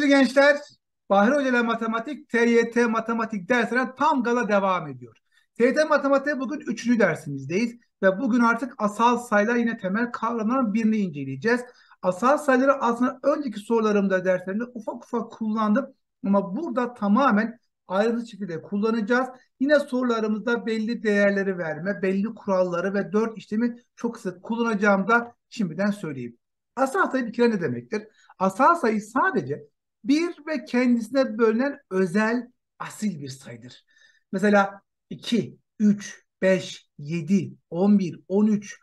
Sevgili gençler, Bahri Hoca ile Matematik, TYT Matematik dersine tam gala devam ediyor. TYT Matematik bugün 3. dersimizdeyiz ve bugün artık asal sayılar yine temel kavramların birini inceleyeceğiz. Asal sayıları aslında önceki sorularımda derslerimde ufak ufak kullandım ama burada tamamen ayrıntılı şekilde kullanacağız. Yine sorularımızda belli değerleri verme, belli kuralları ve 4 işlemi çok sık kullanacağım da şimdiden söyleyeyim. Asal sayı bir kere ne demektir? Asal sayı sadece bir ve kendisine bölünen özel asil bir sayıdır. Mesela 2, 3, 5, 7, 11, 13,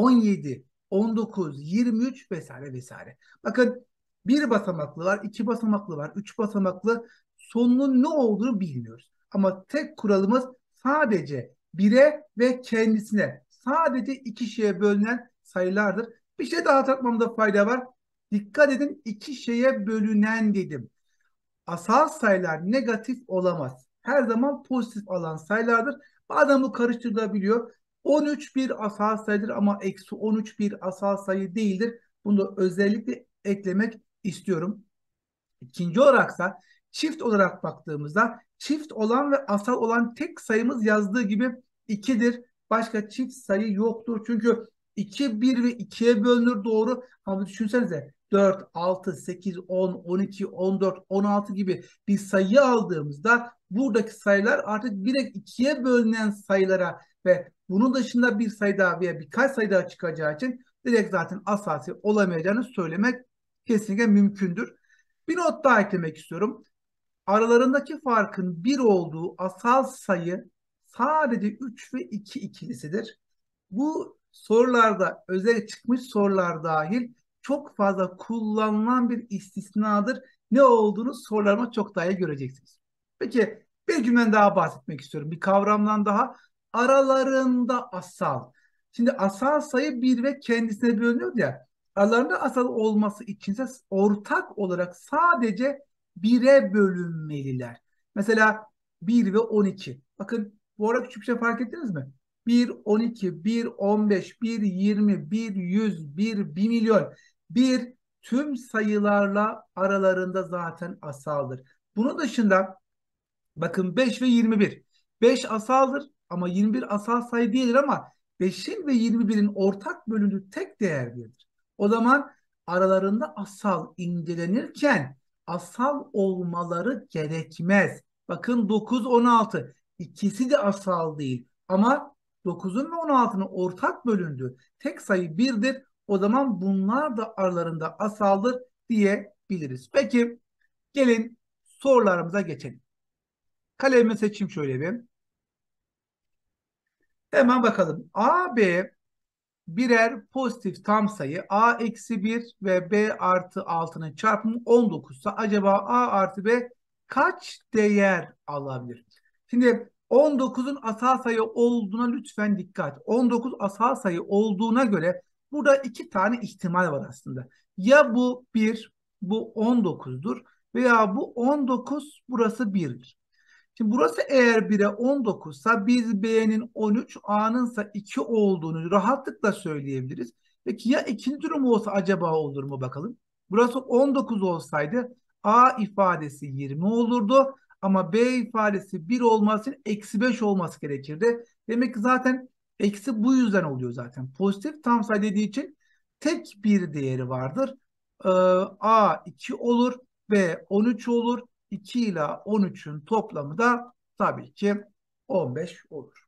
17, 19, 23 vesaire vesaire. Bakın bir basamaklı var, iki basamaklı var, üç basamaklı sonunun ne olduğunu bilmiyoruz. Ama tek kuralımız sadece bire ve kendisine sadece iki şeye bölünen sayılardır. Bir şey daha hatırlatmamda fayda var. Dikkat edin iki şeye bölünen dedim. Asal sayılar negatif olamaz. Her zaman pozitif alan sayılardır. Bazen bu karıştırılabiliyor. 13 bir asal sayıdır ama eksi 13 bir asal sayı değildir. Bunu da özellikle eklemek istiyorum. İkinci olaraksa çift olarak baktığımızda çift olan ve asal olan tek sayımız yazdığı gibi 2'dir. Başka çift sayı yoktur. Çünkü 2, 1 ve 2'ye bölünür doğru. Ama düşünsenize 4, 6, 8, 10, 12, 14, 16 gibi bir sayı aldığımızda buradaki sayılar artık direkt 2'ye bölünen sayılara ve bunun dışında bir sayı daha veya birkaç sayı daha çıkacağı için direkt zaten asal olamayacağını söylemek kesinlikle mümkündür. Bir not daha eklemek istiyorum. Aralarındaki farkın bir olduğu asal sayı sadece 3 ve 2 ikilisidir. Bu sorularda özel çıkmış sorular dahil çok fazla kullanılan bir istisnadır. Ne olduğunu sorularıma çok daha iyi göreceksiniz. Peki bir cümleden daha bahsetmek istiyorum. Bir kavramdan daha aralarında asal. Şimdi asal sayı bir ve kendisine bölünüyor ya. Aralarında asal olması içinse ortak olarak sadece bire bölünmeliler. Mesela 1 ve 12. Bakın bu arada küçük bir şey fark ettiniz mi? 1, 12, 1, 15, 1, 20, 1, 100, 1 milyon. Bir tüm sayılarla aralarında zaten asaldır. Bunun dışında bakın 5 ve 21. 5 asaldır ama 21 asal sayı değildir ama 5'in ve 21'in ortak bölündüğü tek değer birdir. O zaman aralarında asal incelenirken asal olmaları gerekmez. Bakın 9, 16. İkisi de asal değil ama 9'un ve 16'nın ortak bölündüğü tek sayı birdir. O zaman bunlar da aralarında asaldır diyebiliriz. Peki gelin sorularımıza geçelim. Kalemi seçeyim şöyle bir. Hemen bakalım. A, B birer pozitif tam sayı. A eksi 1 ve B artı 6'nın çarpımı 19 ise acaba A artı B kaç değer alabilir? Şimdi 19'un asal sayı olduğuna lütfen dikkat. 19 asal sayı olduğuna göre burada iki tane ihtimal var aslında. Ya bu 1, bu 19'dur veya bu 19, burası 1'dir. Şimdi burası eğer 1'e 19 ise biz B'nin 13, A'nın ise 2 olduğunu rahatlıkla söyleyebiliriz. Peki ya ikinci durum olsa acaba olur mu bakalım? Burası 19 olsaydı A ifadesi 20 olurdu ama B ifadesi 1 olması için eksi 5 olması gerekirdi. Demek ki zaten eksi bu yüzden oluyor zaten. Pozitif tam sayı dediği için tek bir değeri vardır. A 2 olur, B 13 olur. 2 ile 13'ün toplamı da tabii ki 15 olur.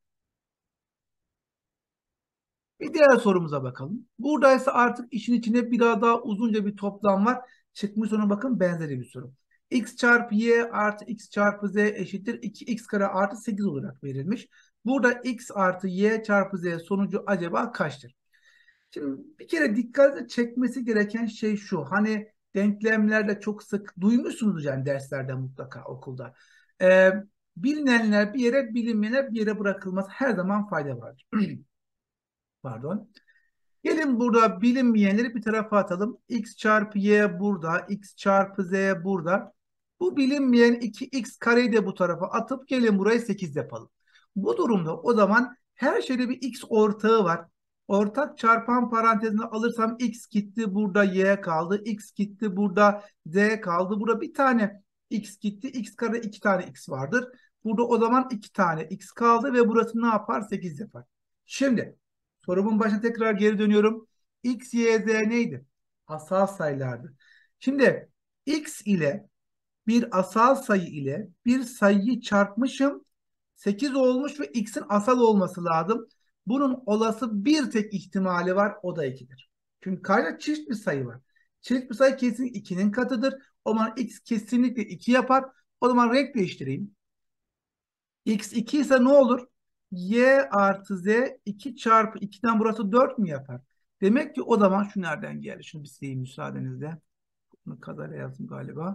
Bir diğer sorumuza bakalım. Burada ise artık işin içine biraz daha uzunca bir toplam var. Çıkmış sonra bakın benzeri bir soru. X çarpı y artı x çarpı z eşittir 2x kare artı 8 olarak verilmiş. Burada x artı y çarpı z sonucu acaba kaçtır? Şimdi bir kere dikkatinizi çekmesi gereken şey şu. Hani denklemlerde çok sık duymuşsunuz yani derslerde mutlaka okulda. Ee, Bilinenler bir yere, bilinmeyenler bir yere bırakılmaz. Her zaman fayda var. Pardon. Gelin burada bilinmeyenleri bir tarafa atalım. X çarpı y burada, x çarpı z burada. Bu bilinmeyen 2x kareyi de bu tarafa atıp gelin burayı 8 yapalım. Bu durumda o zaman her şeyde bir x ortağı var. Ortak çarpan parantezine alırsam x gitti, burada y kaldı. X gitti, burada z kaldı. Burada bir tane x gitti. X kare 2 tane x vardır. Burada o zaman 2 tane x kaldı ve burası ne yapar? 8 yapar. Şimdi sorumun başına tekrar geri dönüyorum. X, y, z neydi? Asal sayılardı. Şimdi x ile bir asal sayı ile bir sayıyı çarpmışım. 8 olmuş ve x'in asal olması lazım. Bunun olası bir tek ihtimali var. O da 2'dir. Çünkü karşıda çift bir sayı var. Çift bir sayı kesin 2'nin katıdır. O zaman x kesinlikle 2 yapar. O zaman renk değiştireyim. X 2 ise ne olur? Y artı z 2 çarpı 2'den burası 4 mü yapar? Demek ki o zaman şu nereden geldi? Şunu bir sileyim müsaadenizle. Bunu kazara yazdım galiba.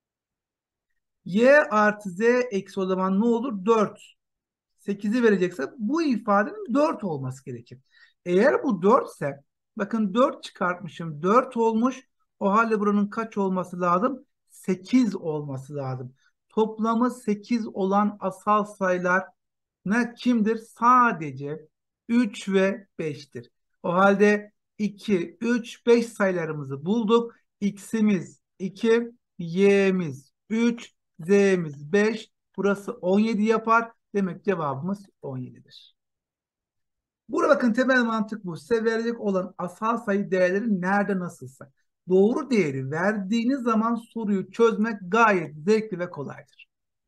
Y artı z eksi o zaman ne olur? 4. 8'i verecekse bu ifadenin 4 olması gerekir. Eğer bu 4 ise bakın 4 çıkartmışım, 4 olmuş. O halde buranın kaç olması lazım? 8 olması lazım. Toplamı 8 olan asal sayılar ne kimdir? Sadece 3 ve 5'tir. O halde 2, 3, 5 sayılarımızı bulduk. X'imiz 2, Y'miz 3, Z'miz 5. Burası 17 yapar. Demek cevabımız 17'dir. Burada bakın temel mantık bu. Size verecek olan asal sayı değerleri nerede nasılsa. Doğru değeri verdiğiniz zaman soruyu çözmek gayet zevkli ve kolaydır.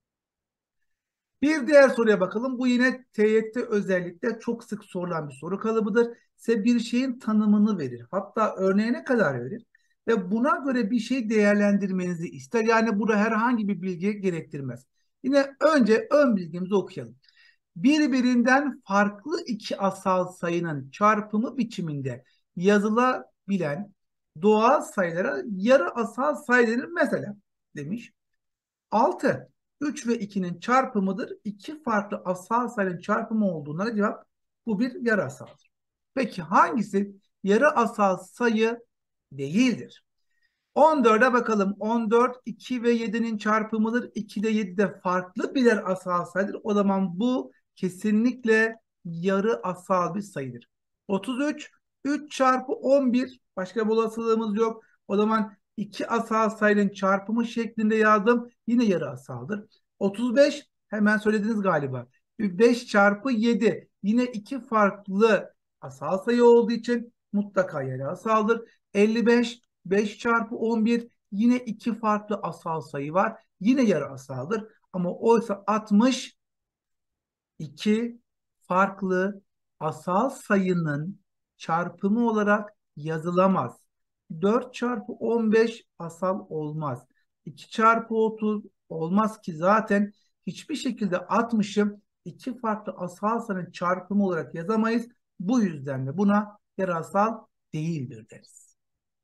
Bir diğer soruya bakalım. Bu yine TYT özellikle çok sık sorulan bir soru kalıbıdır. Size bir şeyin tanımını verir. Hatta örneğine kadar verir. Ve buna göre bir şey değerlendirmenizi ister. Yani burada herhangi bir bilgi gerektirmez. Yine önce ön bilgimizi okuyalım. Birbirinden farklı iki asal sayının çarpımı biçiminde yazılabilen doğal sayılara yarı asal sayı denir mesela demiş. 6. 3 ve 2'nin çarpımıdır. İki farklı asal sayının çarpımı olduğuna cevap bu bir yarı asaldır. Peki hangisi yarı asal sayı değildir? 14'e bakalım. 14, 2 ve 7'nin çarpımıdır. 2 de 7 de farklı birer asal sayıdır. O zaman bu kesinlikle yarı asal bir sayıdır. 33, 3 çarpı 11. Başka bir olasılığımız yok. O zaman iki asal sayının çarpımı şeklinde yazdım. Yine yarı asaldır. 35, hemen söylediniz galiba. 5 çarpı 7. Yine iki farklı asal sayı olduğu için mutlaka yarı asaldır. 55, 5 çarpı 11, yine iki farklı asal sayı var. Yine yarı asaldır. Ama oysa 60 iki farklı asal sayının çarpımı olarak yazılamaz. 4 çarpı 15 asal olmaz. 2 çarpı 30 olmaz ki zaten hiçbir şekilde 60'ı iki farklı asal sayının çarpımı olarak yazamayız. Bu yüzden de buna yarı asal değildir deriz.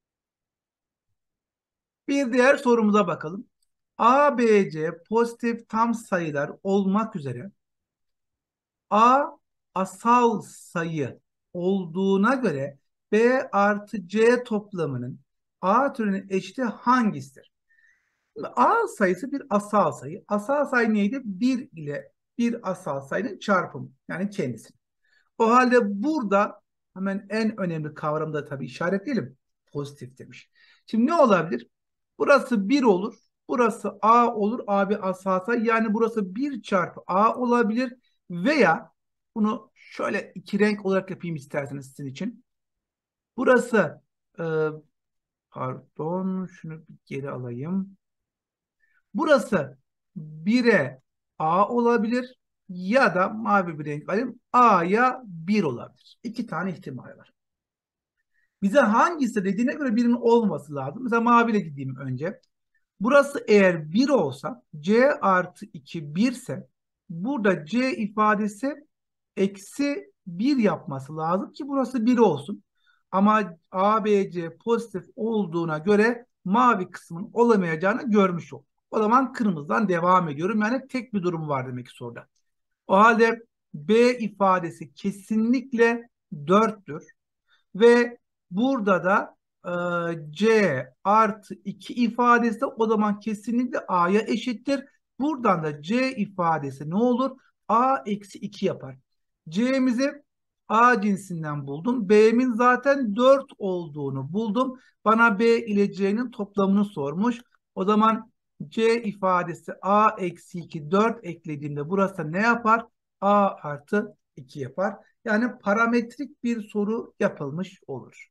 Bir diğer sorumuza bakalım. A, B, C pozitif tam sayılar olmak üzere A asal sayı olduğuna göre B artı C toplamının A türüne eşiti hangisidir? A sayısı bir asal sayı. Asal sayı neydi? 1 ile bir asal sayının çarpımı. Yani kendisi. O halde burada hemen en önemli kavramı da tabii işaretleyelim. Pozitif demiş. Şimdi ne olabilir? Burası 1 olur. Burası A olur. A bir asal sayı. Yani burası 1 çarpı A olabilir. Veya bunu şöyle iki renk olarak yapayım isterseniz sizin için. Burası e, pardon şunu bir geri alayım. Burası 1'e A olabilir ya da mavi bir renk alayım A'ya 1 olabilir. İki tane ihtimal var. Bize hangisi dediğine göre birinin olması lazım. Mesela maviyle gideyim önce. Burası eğer 1 olsa C artı 2 1 ise burada C ifadesi eksi 1 yapması lazım ki burası 1 olsun. Ama A, B, C pozitif olduğuna göre mavi kısmın olamayacağını görmüş olduk. O zaman kırmızıdan devam ediyorum. Yani tek bir durum var demek ki soruda. O halde B ifadesi kesinlikle 4'tür. Ve burada da C artı 2 ifadesi de o zaman kesinlikle A'ya eşittir. Buradan da C ifadesi ne olur? A eksi 2 yapar. C'mizi A cinsinden buldum. B'min zaten 4 olduğunu buldum. Bana B ile C'nin toplamını sormuş. O zaman C ifadesi A eksi 2 4 eklediğimde burası ne yapar? A artı 2 yapar. Yani parametrik bir soru yapılmış olur.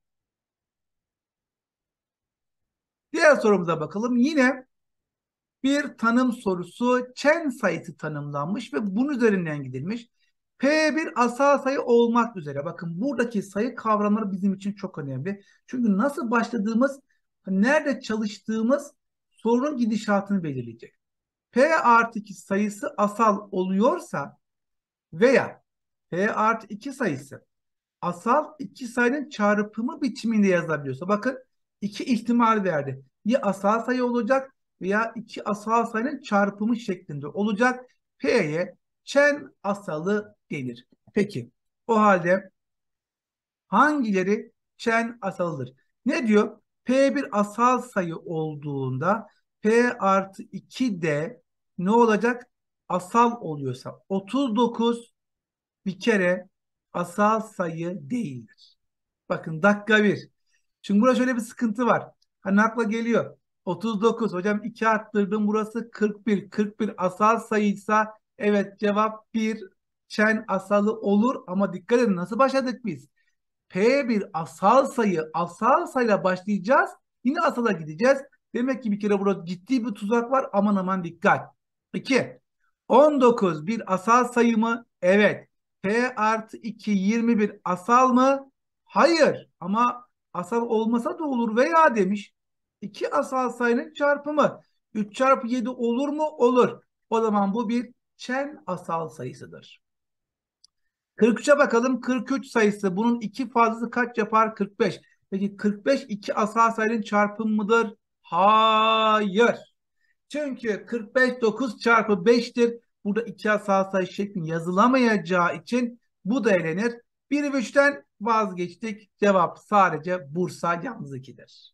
Diğer sorumuza bakalım. Yine bir tanım sorusu, Chen sayısı tanımlanmış ve bunun üzerinden gidilmiş. P bir asal sayı olmak üzere. Bakın buradaki sayı kavramları bizim için çok önemli. Çünkü nasıl başladığımız, nerede çalıştığımız sorunun gidişatını belirleyecek. P artı 2 sayısı asal oluyorsa veya P artı 2 sayısı asal iki sayının çarpımı biçiminde yazabiliyorsa, bakın iki ihtimal verdi. Ya asal sayı olacak veya iki asal sayının çarpımı şeklinde olacak. P'ye Çen asalı denir. Peki o halde hangileri Çen asalıdır? Ne diyor? P bir asal sayı olduğunda P artı 2 de ne olacak? Asal oluyorsa 39 bir kere asal sayı değildir. Bakın dakika bir. Çünkü burada şöyle bir sıkıntı var. Hani akla geliyor. 39. Hocam 2 arttırdım, burası 41. 41 asal sayıysa evet cevap bir Çen asalı olur ama dikkat edin nasıl başladık biz? P bir asal sayı. Asal sayıyla başlayacağız. Yine asala gideceğiz. Demek ki bir kere burada ciddi bir tuzak var. Aman aman dikkat. 2. 19 bir asal sayı mı? Evet. P artı 2 21 asal mı? Hayır. Ama asal olmasa da olur veya demiş. İki asal sayının çarpımı. 3 çarpı 7 olur mu? Olur. O zaman bu bir Çen asal sayısıdır. 43'e bakalım. 43 sayısı. Bunun iki fazlası kaç yapar? 45. Peki 45 iki asal sayının çarpımı mıdır? Hayır. Çünkü 45 9 çarpı 5'tir. Burada iki asal sayı şeklinde yazılamayacağı için bu da elenir. 1 ve 3'ten vazgeçtik. Cevap sadece Bursa yalnız 2'dir.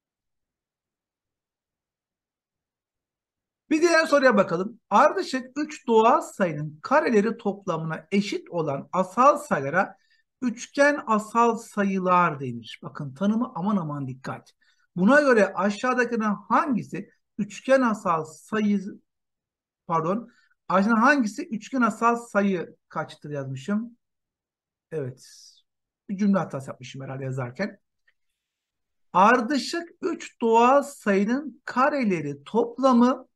Bir diğer soruya bakalım. Ardışık 3 doğal sayının kareleri toplamına eşit olan asal sayılara üçgen asal sayılar denir. Bakın tanımı aman aman dikkat. Buna göre aşağıdakilerden hangisi üçgen asal sayı, pardon, aşağıdakilerden hangisi üçgen asal sayı kaçtır yazmışım. Evet. Bir cümle hatası yapmışım herhalde yazarken. Ardışık 3 doğal sayının kareleri toplamı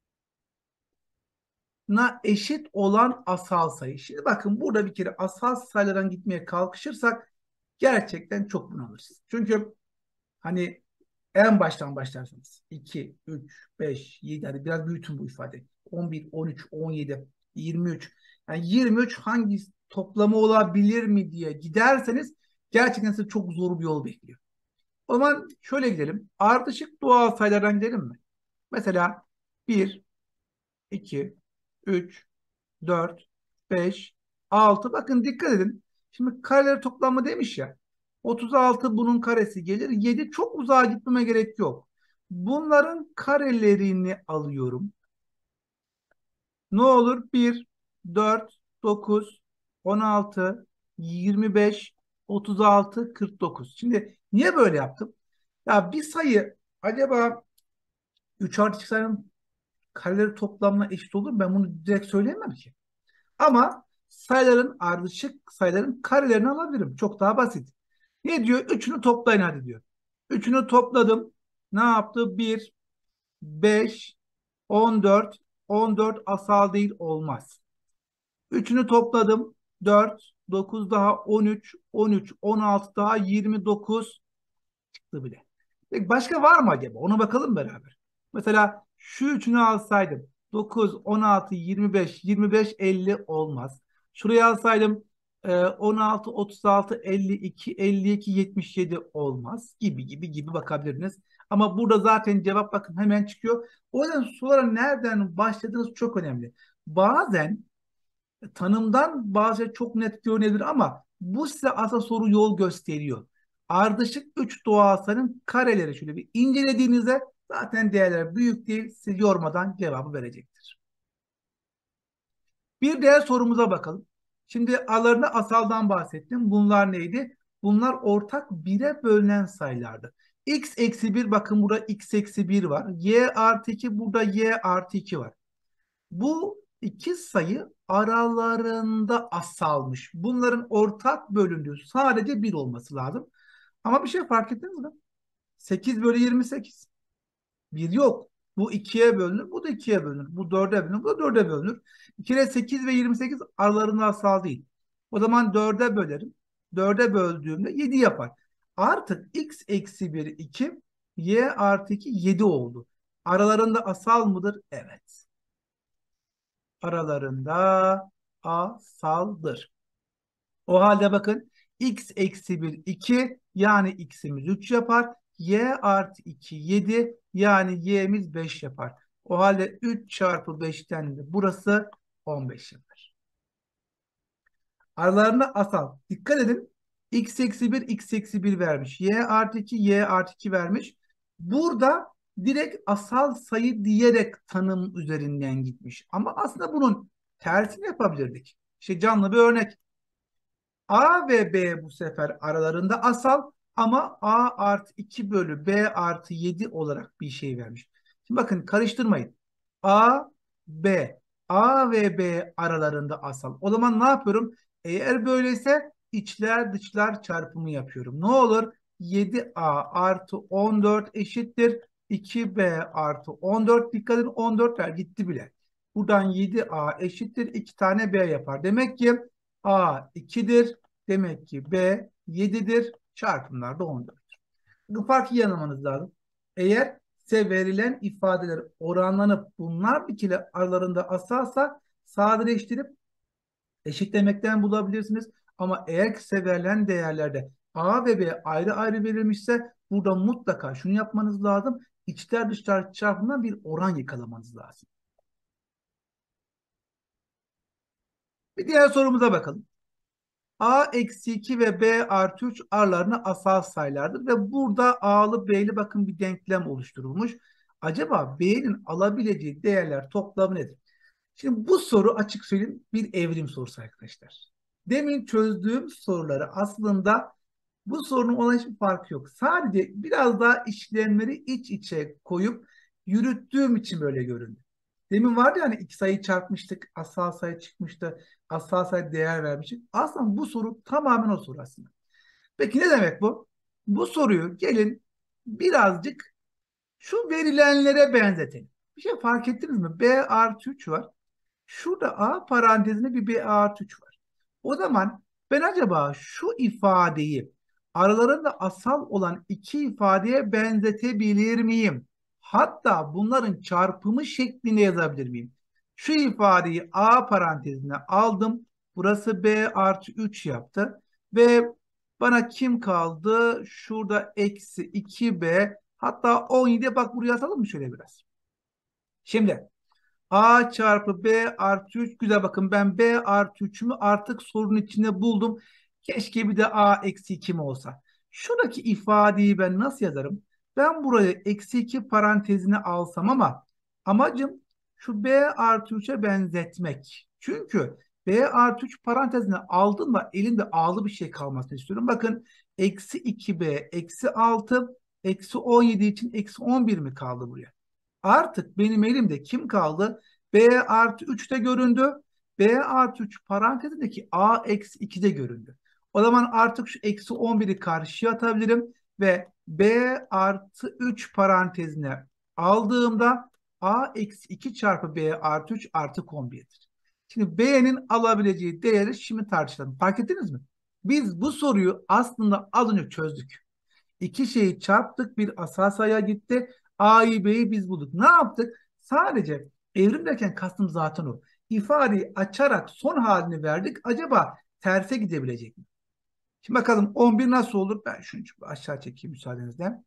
na eşit olan asal sayı. Şimdi bakın burada bir kere asal sayılardan gitmeye kalkışırsak gerçekten çok bunalırız. Çünkü hani en baştan başlarsanız 2, 3, 5, 7, hadi biraz büyütün bu ifade. 11, 13, 17, 23. Yani 23 hangi toplamı olabilir mi diye giderseniz gerçekten size çok zor bir yol bekliyor. O zaman şöyle gidelim. Ardışık doğal sayılardan gidelim mi? Mesela 1, 2, 3, 4, 5, 6. Bakın dikkat edin. Şimdi kareleri toplamı demiş ya. 36 bunun karesi gelir. 7 çok uzağa gitmeme gerek yok. Bunların karelerini alıyorum. Ne olur? 1, 4, 9, 16, 25, 36, 49. Şimdi niye böyle yaptım? Ya bir sayı acaba 3 artı 2 sayının kareleri toplamına eşit olur mu? Ben bunu direkt söyleyemem ki. Ama sayıların ardışık sayıların karelerini alabilirim. Çok daha basit. Ne diyor? Üçünü toplayın hadi diyor. Üçünü topladım. Ne yaptı? 1, 5, 14. 14 asal değil, olmaz. Üçünü topladım. 4, 9 daha 13, 13, 16 daha 29 çıktı bile. Peki başka var mı acaba? Ona bakalım beraber. Mesela şu üçünü alsaydım 9, 16, 25, 25, 50 olmaz. Şuraya alsaydım 16, 36, 52, 52, 77 olmaz gibi gibi gibi bakabilirsiniz. Ama burada zaten cevap bakın hemen çıkıyor. O yüzden sorulara nereden başladığınız çok önemli. Bazen tanımdan bazı çok net görünebilir ama bu size aslında soru yol gösteriyor. Ardışık 3 doğal sayının kareleri şöyle bir incelediğinizde zaten değerler büyük değil, sizi yormadan cevabı verecektir. Bir diğer sorumuza bakalım. Şimdi aralarında asaldan bahsettim. Bunlar neydi? Bunlar ortak bire bölünen sayılardı. X eksi 1, bakın burada x eksi 1 var. Y artı 2, burada y artı 2 var. Bu iki sayı aralarında asalmış. Bunların ortak bölündüğü sadece bir olması lazım. Ama bir şey fark ettiniz mi? 8 bölü 28. Bir yok. Bu ikiye bölünür, bu da ikiye bölünür. Bu dörde bölünür, bu da dörde bölünür. 2 kere 8 ve 28 aralarında asal değil. O zaman dörde bölerim. Dörde böldüğümde 7 yapar. Artık x eksi 1 2, y artı 2 7 oldu. Aralarında asal mıdır? Evet. Aralarında asaldır. O halde bakın, x eksi 1 2, yani x'imiz 3 yapar. Y artı 2 7, yani y'miz 5 yapar. O halde 3 çarpı 5'ten de burası 15 yapar. Aralarında asal. Dikkat edin. X eksi 1 x eksi 1 vermiş. Y artı 2 y artı 2 vermiş. Burada direkt asal sayı diyerek tanım üzerinden gitmiş. Ama aslında bunun tersini yapabilirdik. İşte canlı bir örnek. A ve B bu sefer aralarında asal, ama A artı 2 bölü B artı 7 olarak bir şey vermiş. Şimdi bakın, karıştırmayın. A, B. A ve B aralarında asal. O zaman ne yapıyorum? Eğer böyleyse içler dışlar çarpımı yapıyorum. Ne olur? 7A artı 14 eşittir 2B artı 14. Dikkat edin, 14'ler gitti bile. Buradan 7A eşittir 2 tane B yapar. Demek ki A 2'dir. Demek ki B 7'dir. Çarpımlar da 14. Bu farkı iyi anlamanız lazım. Eğer size verilen ifadeler oranlanıp bunlar bir kere aralarında asalsa, sadeleştirip eşitlemekten bulabilirsiniz. Ama eğer size verilen değerlerde A ve B ayrı ayrı verilmişse, burada mutlaka şunu yapmanız lazım. İçler dışlar çarpımından bir oran yakalamanız lazım. Bir diğer sorumuza bakalım. A eksi 2 ve B artı 3 aralarında asal sayılardır ve burada A'lı B'li bakın bir denklem oluşturulmuş. Acaba B'nin alabileceği değerler toplamı nedir? Şimdi bu soru, açık söyleyeyim, bir evrim sorusu arkadaşlar. Demin çözdüğüm soruları aslında, bu sorunun olan hiçbir farkı yok. Sadece biraz daha işlemleri iç içe koyup yürüttüğüm için böyle göründü. Demin vardı ya, hani iki sayı çarpmıştık, asal sayı çıkmıştı, asal sayı değer vermiştik. Aslında bu soru tamamen o soru aslında. Peki ne demek bu? Bu soruyu gelin birazcık şu verilenlere benzetelim. Bir şey fark ettiniz mi? B artı 3 var. Şurada A parantezinde bir B artı 3 var. O zaman ben acaba şu ifadeyi aralarında asal olan iki ifadeye benzetebilir miyim? Hatta bunların çarpımı şeklinde yazabilir miyim? Şu ifadeyi A parantezine aldım. Burası B artı 3 yaptı. Ve bana kim kaldı? Şurada eksi 2B, hatta 17, bak buraya atalım mı şöyle biraz? Şimdi A çarpı B artı 3. Güzel, bakın ben B artı 3'ümü artık sorunun içinde buldum. Keşke bir de A eksi 2 mi olsa. Şuradaki ifadeyi ben nasıl yazarım? Ben burayı eksi 2 parantezine alsam, ama amacım şu B artı 3'e benzetmek. Çünkü B artı 3 parantezine aldığımda elimde A'lı bir şey kalmasını istiyorum. Bakın, eksi 2B eksi 6 eksi 17 için eksi 11 mi kaldı buraya? Artık benim elimde kim kaldı? B artı 3 de göründü. B artı 3 parantezindeki A eksi 2 de göründü. O zaman artık şu eksi 11'i karşıya atabilirim ve B artı 3 parantezine aldığımda A eksi 2 çarpı B artı 3 artık 11'dir. Şimdi B'nin alabileceği değeri şimdi tartışalım. Fark ettiniz mi? Biz bu soruyu aslında az önce çözdük. İki şeyi çarptık, bir asal sayıya gitti. A'yı B'yi biz bulduk. Ne yaptık? Sadece evrim derken kastım zaten o. İfadeyi açarak son halini verdik. Acaba terse gidebilecek mi? Şimdi bakalım 11 nasıl olur? Ben şunu aşağı çekeyim müsaadenizle.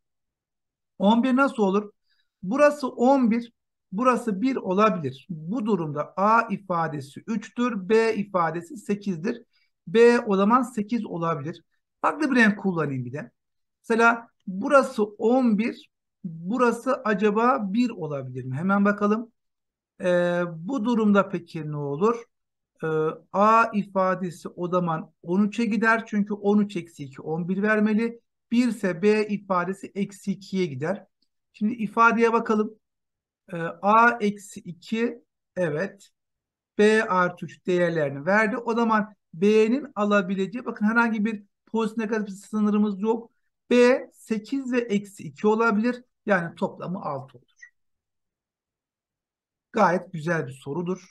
11 nasıl olur? Burası 11, burası 1 olabilir. Bu durumda A ifadesi 3'tür, B ifadesi 8'dir. B o zaman 8 olabilir. Farklı bir renk kullanayım bir de. Mesela burası 11, burası acaba 1 olabilir mi? Hemen bakalım. Bu durumda peki ne olur? Ee, A ifadesi o zaman 13'e gider. Çünkü 13 eksi 2 11 vermeli. 1 ise B ifadesi eksi 2'ye gider. Şimdi ifadeye bakalım. A eksi 2 evet. B artı 3 değerlerini verdi. O zaman B'nin alabileceği bakın herhangi bir pozitif negatif sınırımız yok. B 8 ve eksi 2 olabilir. Yani toplamı 6 olur. Gayet güzel bir sorudur.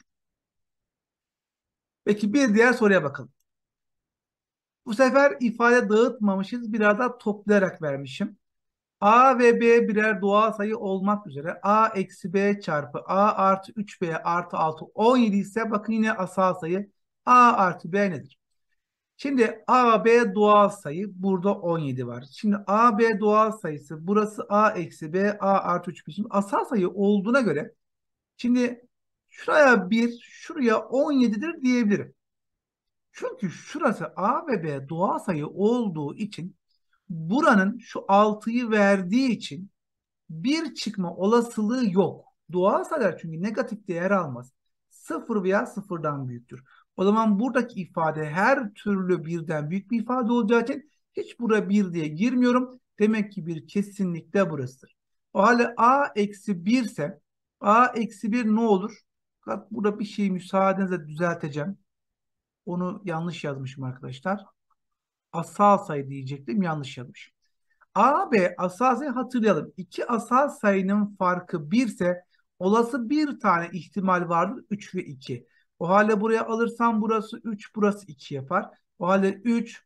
Peki bir diğer soruya bakalım. Bu sefer ifade dağıtmamışız. Biraz daha toplayarak vermişim. A ve B birer doğal sayı olmak üzere A eksi B çarpı A artı 3B artı 6 17 ise bakın yine asal sayı A artı B nedir? Şimdi A, B doğal sayı burada 17 var. Şimdi A, B doğal sayısı burası A eksi B A artı 3B. Şimdi asal sayı olduğuna göre şimdi şuraya 1 şuraya 17'dir diyebilirim. Çünkü şurası A ve B doğal sayı olduğu için buranın şu 6'yı verdiği için bir çıkma olasılığı yok. Doğal sayılar çünkü negatif değer almaz. Sıfır veya sıfırdan büyüktür. O zaman buradaki ifade her türlü birden büyük bir ifade olacağı için hiç bura bir diye girmiyorum. Demek ki bir kesinlikle burasıdır. O halde a eksi 1 ise a eksi 1 ne olur? Bak burada bir şey müsaadenizle düzelteceğim. Onu yanlış yazmışım arkadaşlar. Asal sayı diyecektim, yanlış yazmışım. A, B asal sayı hatırlayalım. İki asal sayının farkı 1 ise olası bir tane ihtimal vardır 3 ve 2. O halde buraya alırsam burası 3, burası 2 yapar. O halde 3,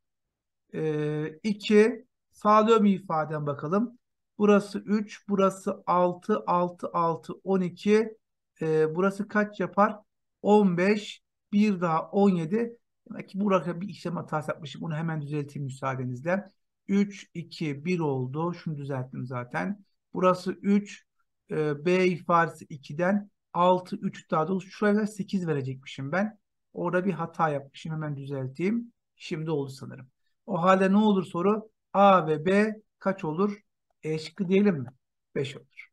2 sağlıyor mu ifadem bakalım. Burası 3, burası 6, 6, 6, 12. Burası kaç yapar? 15, bir daha 17. Demek ki burada bir işlem hatası yapmışım. Bunu hemen düzelteyim müsaadenizle. 3, 2, 1 oldu. Şunu düzelttim zaten. Burası 3, B ifadesi 2'den 6, 3 daha doğrusu şuraya 8 verecekmişim ben. Orada bir hata yapmışım. Hemen düzelteyim. Şimdi oldu sanırım. O halde ne olur soru? A ve B kaç olur? E şıkkı diyelim mi? 5 olur.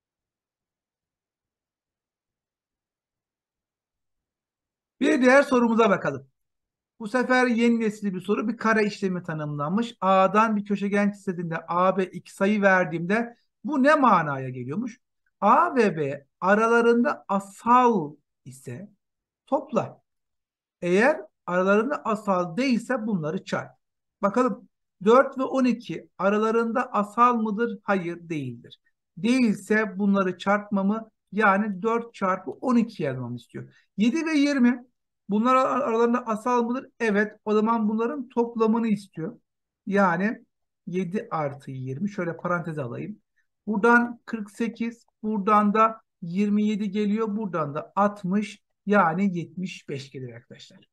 Bir diğer sorumuza bakalım. Bu sefer yeni nesil bir soru. Bir kare işlemi tanımlanmış. A'dan bir köşegen çizdiğimde A, B iki sayı verdiğimde bu ne manaya geliyormuş? A ve B aralarında asal ise topla. Eğer aralarında asal değilse bunları çarp. Bakalım 4 ve 12 aralarında asal mıdır? Hayır değildir. Değilse bunları çarpmamı yani 4 çarpı 12 yazmamı istiyor. 7 ve 20 bunlar aralarında asal mıdır? Evet. O zaman bunların toplamını istiyor. Yani 7 artı 20 şöyle parantez alayım. Buradan 48 buradan da 27 geliyor. Buradan da 60 yani 75 gelir arkadaşlar.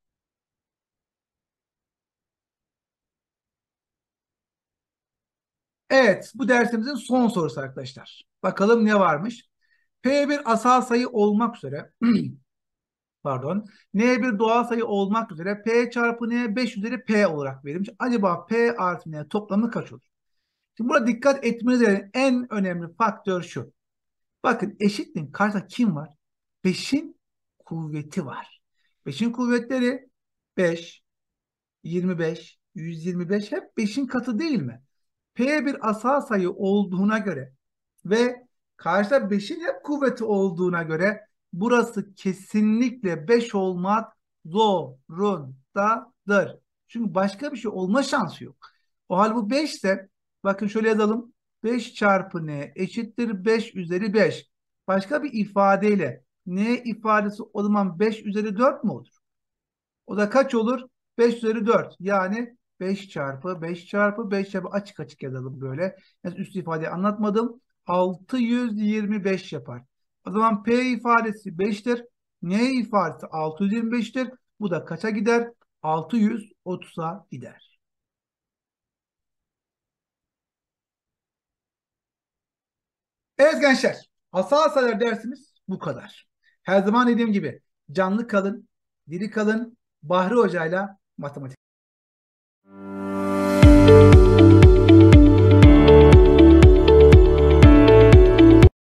Evet, bu dersimizin son sorusu arkadaşlar. Bakalım ne varmış? P bir asal sayı olmak üzere, pardon, N bir doğal sayı olmak üzere P çarpı N 5 üzeri P olarak verilmiş. Acaba P artı N toplamı kaç olur? Şimdi burada dikkat etmeniz gereken en önemli faktör şu. Bakın eşitliğin karşısında kim var? 5'in kuvveti var. 5'in kuvvetleri 5, 25, 125 hep 5'in katı değil mi? P bir asal sayı olduğuna göre ve karşıda 5'in hep kuvveti olduğuna göre burası kesinlikle 5 olmak zorundadır. Çünkü başka bir şey olma şansı yok. O hal bu 5 ise bakın şöyle yazalım. 5 çarpı n eşittir 5 üzeri 5. Başka bir ifadeyle n ifadesi o zaman 5 üzeri 4 mü olur? O da kaç olur? 5 üzeri 4. Yani 5 çarpı 5 çarpı 5 çarpı açık açık yazalım böyle. Yani üst ifadeyi anlatmadım. 625 yapar. O zaman P ifadesi 5'tir. N ifadesi 625'tir. Bu da kaça gider? 630'a gider. Evet gençler. Asal sayılar dersimiz bu kadar. Her zaman dediğim gibi canlı kalın, diri kalın. Bahri Hoca'yla matematik.